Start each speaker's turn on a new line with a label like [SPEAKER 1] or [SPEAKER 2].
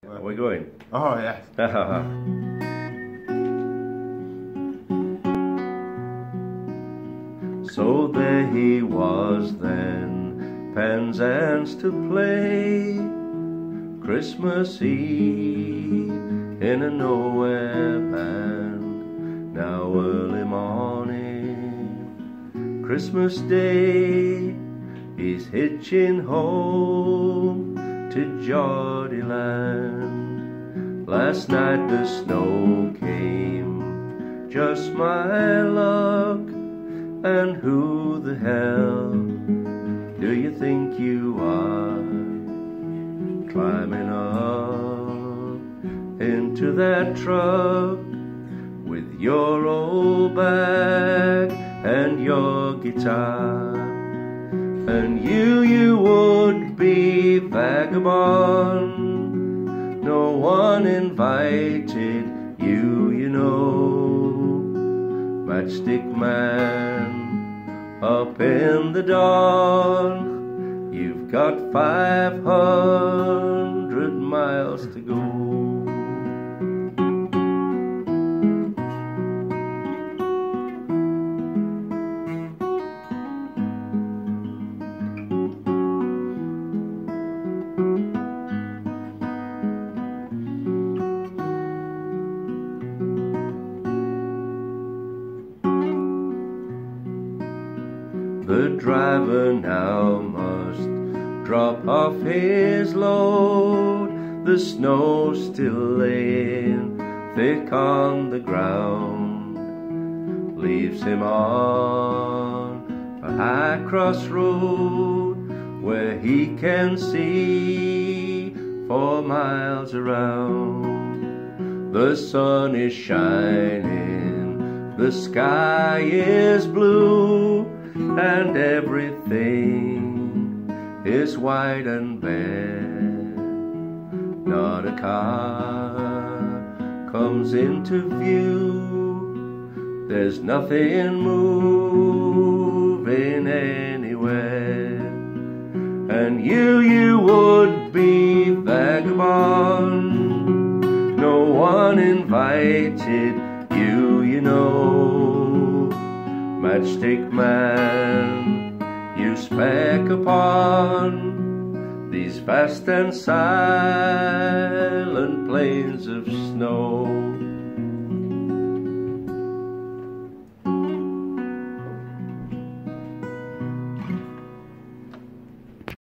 [SPEAKER 1] Are we going?
[SPEAKER 2] Oh, yeah.
[SPEAKER 1] So there he was then, Penzance to play, Christmas Eve in a nowhere land. Now early morning, Christmas Day, he's hitching home to Geordie land. Last night the snow came, just my luck. And who the hell do you think you are, climbing up into that truck with your old bag and your guitar? And you would be vagabond, no one invited you, you know. Matchstick Man up in the dawn, you've got 500 miles to go. The driver now must drop off his load. The snow's still laying thick on the ground, leaves him on a high crossroad where he can see 4 miles around. The sun is shining, the sky is blue, and everything is white and bare. Not a car comes into view, there's nothing moving anywhere. And you would be vagabond, no one invited you, you know. Matchstick Man, you spec upon these vast and silent plains of snow.